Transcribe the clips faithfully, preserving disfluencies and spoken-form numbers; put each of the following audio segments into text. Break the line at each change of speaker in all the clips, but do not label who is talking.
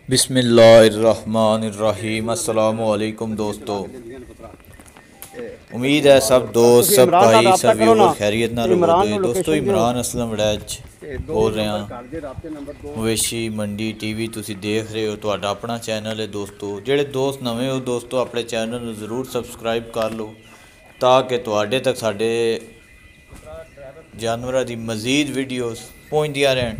बिस्मिल्लाहिर्रहमानिर्रहीम। अस्सलामुअलैकुम दोस्तों, उम्मीद है सब दोस्त सब भाई सब व्यूवर खैरियत ना रहो। दोस्तों इमरान असलम वड़ैच बोल रहे हैं, मवेशी मंडी टीवी तुसी देख रहे हो, तुहाडा अपना चैनल है दोस्तों। जेड़े दोस्त नवे हो दोस्तों, अपने चैनल नूं जरूर सबसक्राइब कर लो ताकि तुहाडे तक साडे जानवरां दी मज़ीद वीडियोस पहुंचदियां रहन।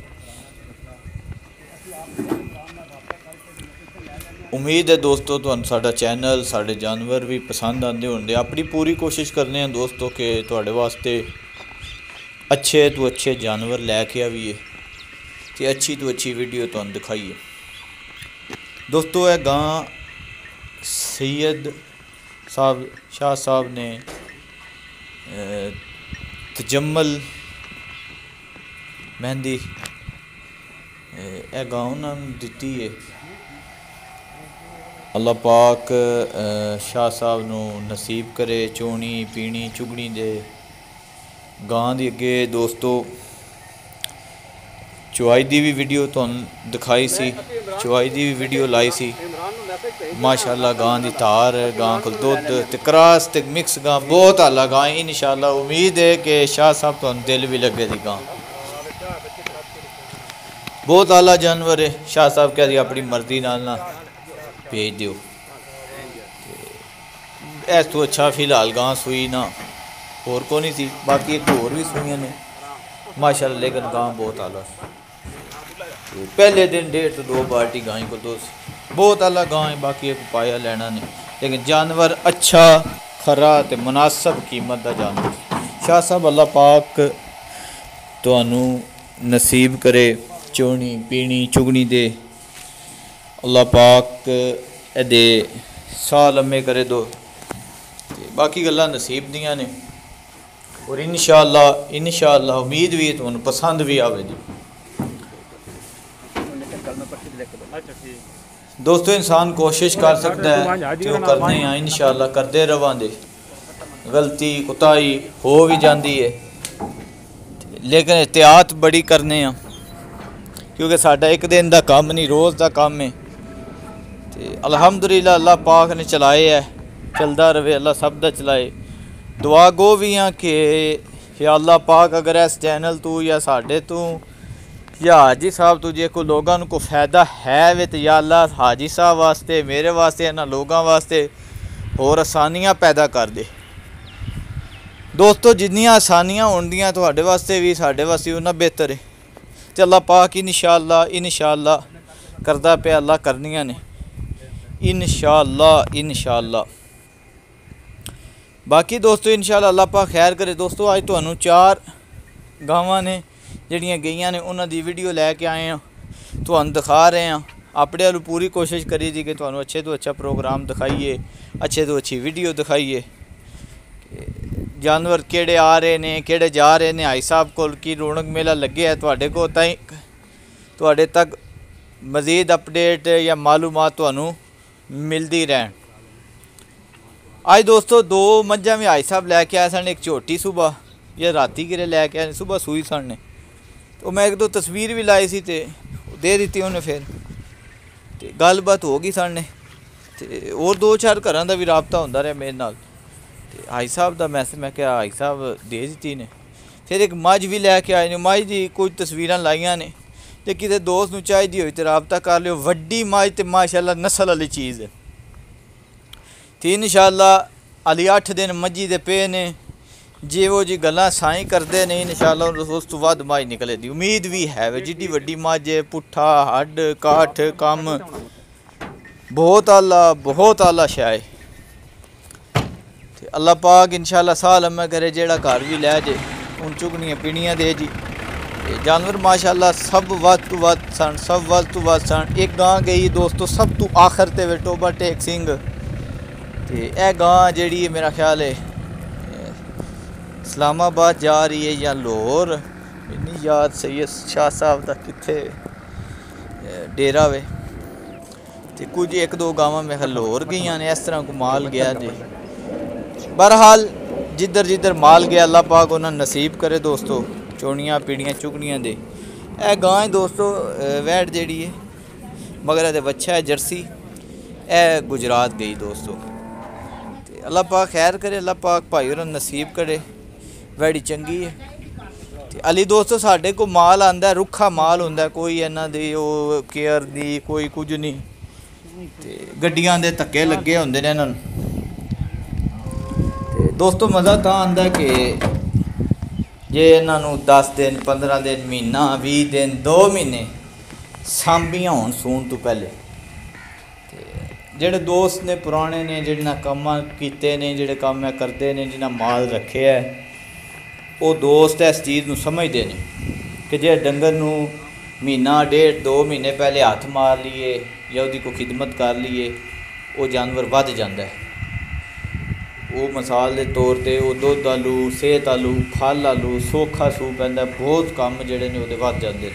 उम्मीद है दोस्तों तुहानूं साडा चैनल साडे जानवर भी पसंद आते होंगे। अपनी पूरी कोशिश करने हैं दोस्तों कि तुहाडे वास्ते अच्छे तो अच्छे जानवर लैके आवीए ते अच्छी तो अच्छी वीडियो तुहानूं दिखाइए। दोस्तों यह गां सैयद साहब शाह साहब ने तजम्मल मेहंदी यह गां उन्होंने दिती है। अल्लाह पाक शाह साहब नूं नसीब करे चोनी पीनी चुगनी दे। गां दी अगे दोस्तों चुआई दी भी वीडियो तुहानूं दिखाई सी, चुआई दी भी वीडियो लाई सी। माशाअल्लाह गां दी धार, गां कोल दुध ते क्रॉस ते मिक्स गां बहुत आला गां। इंशाअल्लाह उम्मीद है कि शाह साहब तुहानूं दिल भी लगे दी गां बहुत आला जानवर है। शाह साहब कह दी अपनी मर्जी नाल ना भेज दियो। इस तो अच्छा फिलहाल गां सुई ना होर को नहीं थी, बाकी एक होर भी सुइयां ने माशाअल्लाह, लेकिन गां बहुत आला। पहले दिन डेढ़ तो दो बाल्टी गाय को दो बहुत आला गां है, बाकी एक पाया लेना नहीं, लेकिन जानवर अच्छा खरा ते मुनासिब कीमत का जानवर। शाह साहब अल्लाह पाक तुहानूं नसीब करे चोनी पीनी चुगनी दे। अल्लाह पाक एदे साह लम्मे करे दो, बाकी गल्लां नसीब दियां ने। और इंशाअल्लाह इंशाअल्लाह उम्मीद भी तुहानूं पसंद भी आवेगी। दोस्तों इंसान कोशिश कर सकता है तो करने हैं, इंशाअल्लाह करते रवांगे। गलती कुताही हो भी जाती है लेकिन एहतियात बड़ी करने हैं, क्योंकि साडा एक दिन का काम नहीं रोज़ का काम है। अल्हम्दुलिल्लाह अल्लाह पाक ने चलाए है, चलता रहे अल्लाह सब दा चलाए। दुआ गो भी हाँ कि या अल्लाह पाक अगर इस चैनल तू या साढ़े तू या हाजी साहब तू जे कोई लोगों को फ़ायदा है वे तो या अल्लाह हाजी साहब वास्ते मेरे वास्ते इन्हां लोगों वास्ते होर आसानियाँ पैदा कर दे। दोस्तों जिन्नियां आसानियाँ होंदियां तुहाडे वास्ते भी साढ़े वास्ते उन्ना बेहतर है। तो अल्लाह पाक इंशाअल्लाह इंशाअल्लाह करदा पे अल्लाह करनियां ने इंशाअल्लाह इंशाअल्लाह। बाकी दोस्तों इंशाअल्लाह अल्लाह पाक खैर करे। दोस्तों अज तुहानूं चार गावां ने जिहड़ियां गईयां ने उन्हां दी वीडियो लैके आए हैं, तुहानूं दिखा रहे हैं। अपने वालों पूरी कोशिश करी थी कि तुहानूं अच्छे तो अच्छा प्रोग्राम दिखाइए, अच्छे तो अच्छी वीडियो दिखाइए। जानवर केड़े आ रहे ने केड़े जा रहे ने, हाई साहब कोल की रौनक मेला लगे है, तुहाडे कोल ताईं तुहाडे तक मज़ीद अपडेट या मालूमात तुहानूं मिलती रहन। अज दोस्तों दो मझां भी हाई साहब लैके आए सन, एक झोटी सुबह या राती गिरे लैके आए सुबह सूई सन ने, तो मैं एक दो तस्वीर भी लाई सी ते दे दी उन्हें। फिर ते गलबात हो गई साढ़े ते और दो चार घर का भी राबता होंदा रहा मेरे नाल। ते हाई साहब का मैसेज मैं क्या हाई साहब दे दी ने। फिर एक मझ भी लैके आए ने, मझ की कुछ तस्वीरां लाइया ने, तो किसी दोस्त नूं चाहिदी होई तो राबता कर लियो। वड्डी मझ ते माशाअल्लाह नस्ल वाली चीज़ है। तो इंशाअल्लाह अली अठ दिन मझी दे पे ने, जे वो जी गल्लां साईं करते ने इंशाअल्लाह उस तो वध मझ निकले दी उम्मीद भी है। वे जिड्डी वड्डी मझ है, पुट्ठा हड्ड काठ कम बहुत आला बहुत आला शाय। तो अल्लाह पाक इंशाअल्लाह साह लम्मा करे, जेड़ा घर भी लै जे उन चुगनियां पीनियां दे जी। जानवर माशाअल्लाह सब वध तो वध सन, सब वध तो वध सन। एक गां गई दोस्तों सब तो आखिर ते वे टोबा टेक सिंह। तो यह गां जिहड़ी है मेरा ख्याल है इस्लामाबाद जा रही है या लाहौर, इन्नी याद सैयद शाह साहब का कित्थे डेरा वे। तो कुछ एक दो गावां में लाहौर गई ने, इस तरह को माल गया जी। बहरहाल जिधर जिधर माल गया अल्लाह पाक उन्हें नसीब करे दोस्तों, चोनियाँ पीड़ियाँ चुगनियाँ दे। यह गां दोस्तों वैट जी है मगर ये बच्चा है जर्सी, ए गुजरात गई दोस्तों। ते अल्लाह पाक खैर करे, अल्लाह पाक भाई और नसीब करे, बड़ी चंगी है। ते अली दोस्तों साढ़े को माल आंदा रुखा माल होंदा, कोई इन्हां दी ओह केयर दी कोई कुछ नहीं, ते गड्डियां दे धक्के लगे होंदे ने इन्हां नूं। ते दोस्तों मज़ा तां आंदा कि जे इन्हां नूं दस दिन पंद्रह दिन महीना भी दिन दो महीने सांभियां होण सून तो पहले। जेड़े दोस्त ने पुराने ने जिन्हें कम कीते ने, जेड़े कम मैं करते ने, जिन्हें माल रखे है, वो दोस्त इस चीज़ नूं समझते हैं कि जे डंगर नूं महीना डेढ़ दो महीने पहले हथ मार लीए या उसकी कोई खिदमत कर लीए, वो जानवर वध जाता है। वो मिसाल के तौर पर वो दुध आलू, सेहत आलू, फल आलू, सौखा सूह पैंदा, बहुत कम जेड़े ने वो वध जाते।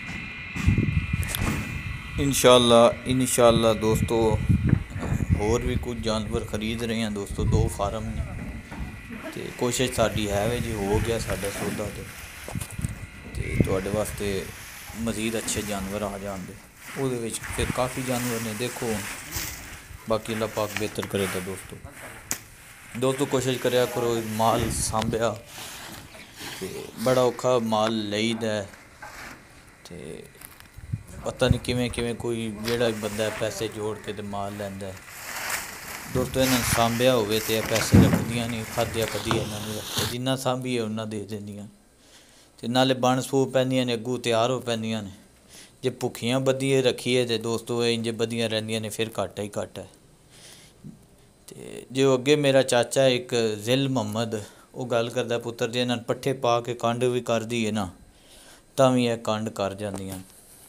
इंशाअल्लाह इंशाअल्लाह दोस्तों होर भी कुछ जानवर खरीद रहे हैं दोस्तों, दो फार्म ने, तो कोशिश साड़ी है वे जी हो गया साडा सौदा, तो तुहाडे वास्ते मज़ीद अच्छे जानवर आ जाएंगे। वो फिर काफ़ी जानवर ने देखो, बाकी अल्लाह पाक बेहतर करे। तो दोस्तों दोस्तों कोशिश करया करो माल सांभया, तो बड़ा औखा माल लईदा है, तो पता नहीं किवें किवें कोई जेड़ा बंदा पैसे जोड़ के ते माल लैंदा है दोस्तों। इन्हें सांभया होवे ते पैसे रखदियां नहीं, खाद्या कदी इन्हां ने रखिया, जिन्ना सांभीए उन्ना दे देंदियां, ते नाले बन सूह पैंदियां ने, अग्गू तैयार हो पैंदियां ने। जे भुखियां बधिए रखिए तो दोस्तों इंज बधियां रहिंदियां ने, फिर घाटा ही घाटा है। ते जो अगे मेरा चाचा एक जिल मुहम्मद वो गल करदा पुत्तर, जे इन्हां पट्ठे पा के कंड भी कर दईए ना तां भी यह कंड कर जांदियां।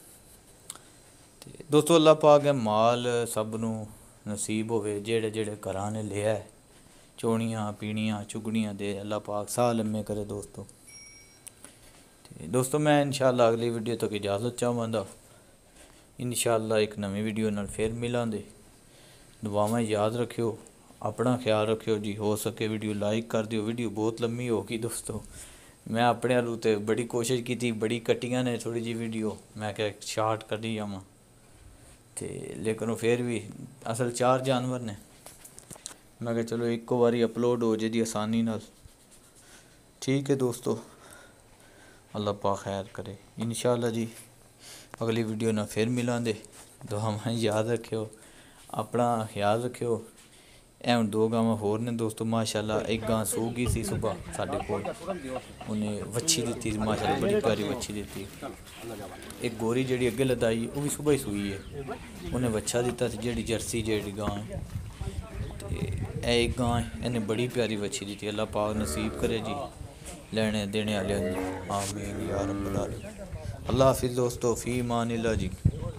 दोस्तों अल्लाह पाक है माल सब नूं नसीब होवे, जेड़े जेड़े घरां ने लिया है, चोणियां पीणियां चुगणियां दे, अल्लाह पाक साह लम्मे करे दोस्तों। ते दोस्तों मैं इंशाअल्लाह अगली वीडियो तक इजाज़त चाहवांगा। इंशाअल्लाह एक नवी वीडियो नाल फिर मिलांगे। दुआवां याद रखियो, अपना ख्याल रखियो जी। हो सके वीडियो लाइक कर दियो, वीडियो बहुत लम्मी होगी दोस्तों। मैं अपने आलू ते बड़ी कोशिश की, बड़ी कट्टियां ने थोड़ी जी वीडियो, मैं क्या शार्ट करी जावां, तो लेकिन फिर भी असल चार जानवर ने, मैं क्या चलो एको बारी अपलोड हो जाए आसानी नाल। ठीक है दोस्तों, अल्लाह पाक खैर करे। इंशाअल्लाह जी अगली वीडियो ना फिर मिलांगे। दुआवां याद रखियो, अपना ख्याल रखियो। ए हुण दो गावां होर ने दोस्तों माशाअल्लाह, एक गां सू गई सी सुबह साडे कोल, उन्हें वच्छी दित्ती माशाअल्लाह, बड़ी प्यारी वच्छी दित्ती। एक गोरी जेड़ी अगे लदाई वो भी सुबह ही सूई है, उन्हें वच्छा दिता सी, जेड़ी जर्सी जेड़ी गां है, ते एक गां है, इन्हें बड़ी प्यारी वच्छी दित्ती। अल्लाह पाक नसीब करे जी लेने देने आले। आमीन या रब्बल आलमीन। अल्लाह हाफिज़ दोस्तों, फ़ी अमानिल्लाह जी।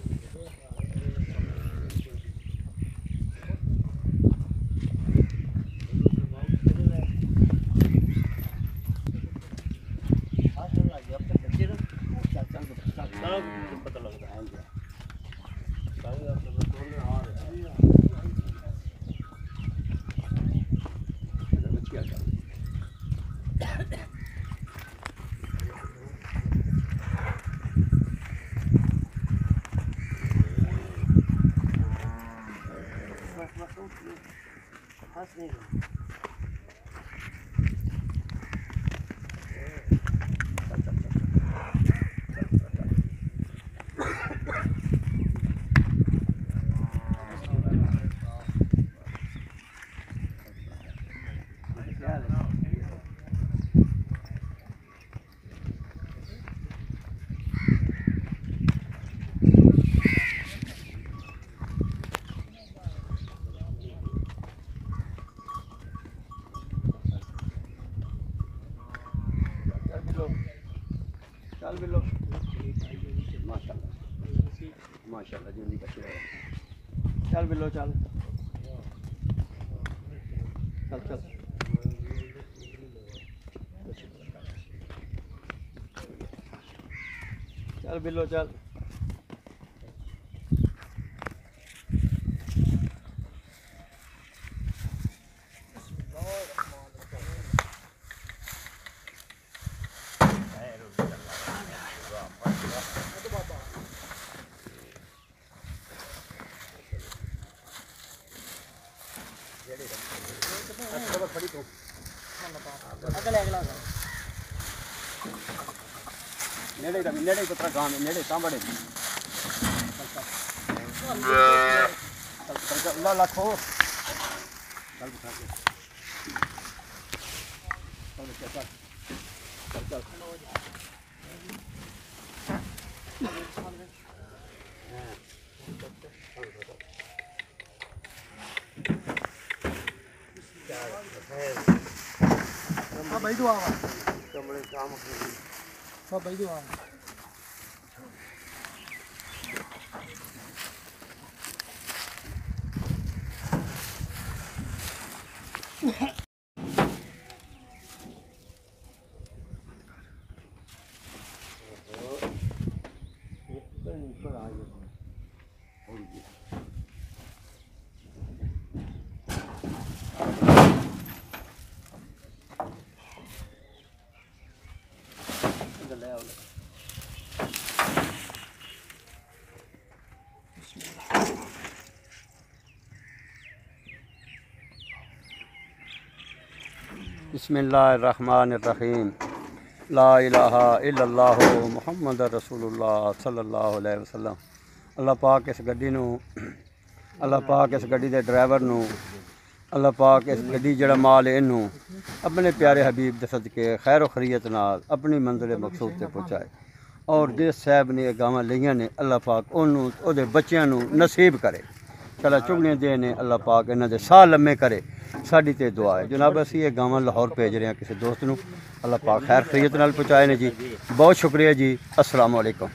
पता लगता है चल बिल्लो, माशाल्लाह माशाल्लाह जी, बच्चे चल बिल्लो, चल चल चल चल बिल्लो चल।
फड़ी तो नेड़े का नेड़े को तरह गांव नेड़े सांबड़े अल्लाह लाखो चल बिठा के चल चल चल चल हाँ भाई दुआ कमरे काम हाँ भाई दुआ बिस्मिल्लाहिर्रहमानिर्रहीम ला इलाहा इल्लल्लाहु मुहम्मद रसूलुल्लाह सल्लल्लाहु अलैहि वसल्लम। अल्लाह पाक इस गड्डी नूं अल्लाह पाक इस गड्डी दे ड्राइवर नूं अल्लाह पाक इस गड्डी जड़ा माल इनू अपने प्यारे हबीब दे सदके खैर खरीयत नाल अपनी मंजिल मकसूद ते पहुँचाए और जिस साहब ने गावां लईयां ने अल्लाह पाक उन्होंने उहदे बच्चियां नूं नसीब करे चला चुगलियां दे ने अल्लाह पाक इन्हां दे साह लम्मे करे साडी ते दुआ है जनाब। असीं ये गावां लाहौर भेज रहे हैं किसी दोस्त नूं अल्लाह पाक खैर खरीयत नाल पहुँचाए ने जी। बहुत शुक्रिया जी। अस्सलाम वालेकुम।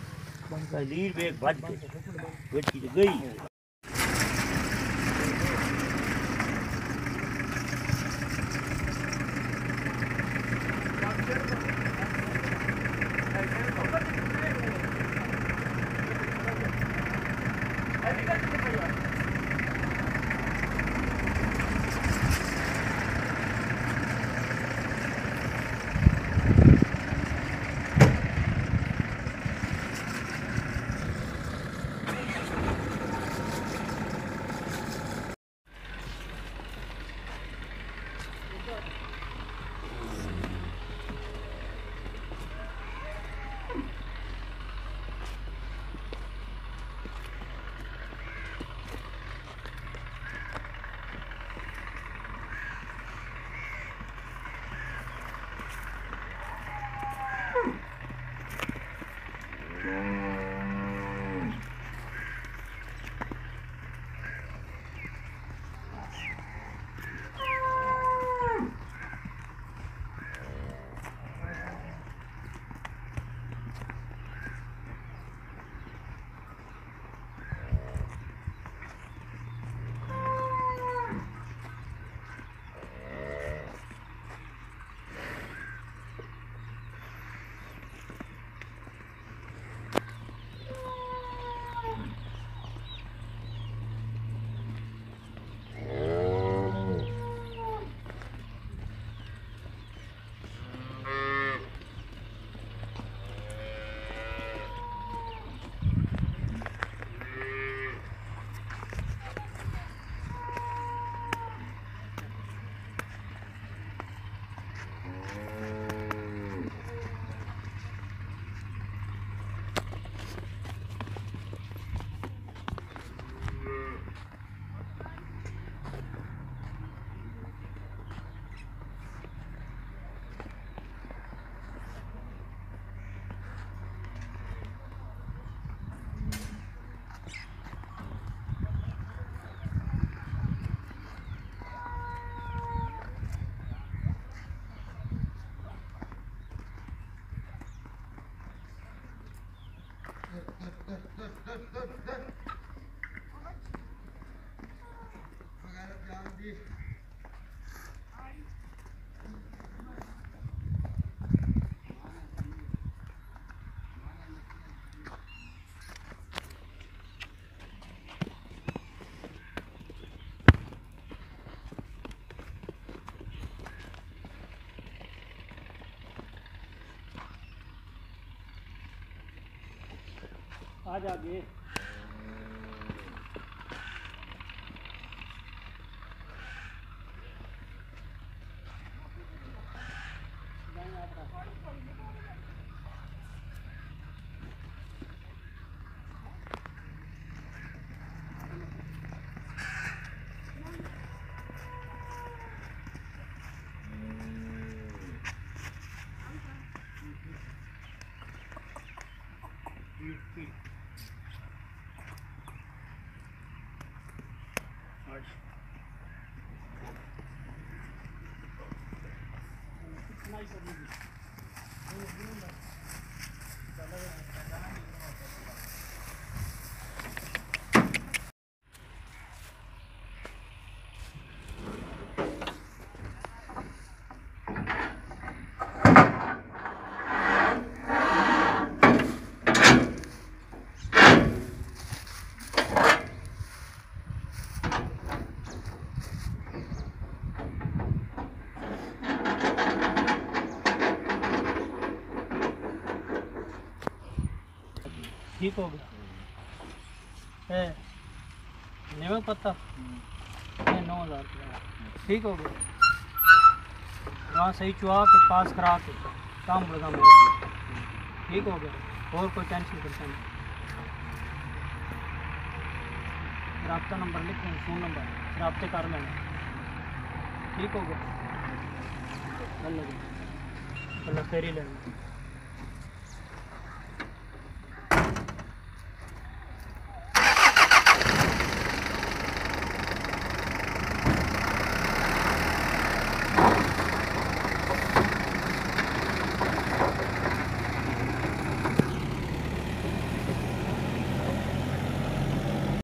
आ जागे
ठीक हो गया है नहीं पता नौ हज़ार ठीक हो गया वहाँ सही चुहा के पास करा के काम लगा मेरा ठीक हो गया और कोई टेंशन करता नहीं रब्ता नंबर लिख लें फ़ोन नंबर रब्ते कर लेना ठीक हो गया अल्लाह अल्लाह खैर ही लेना।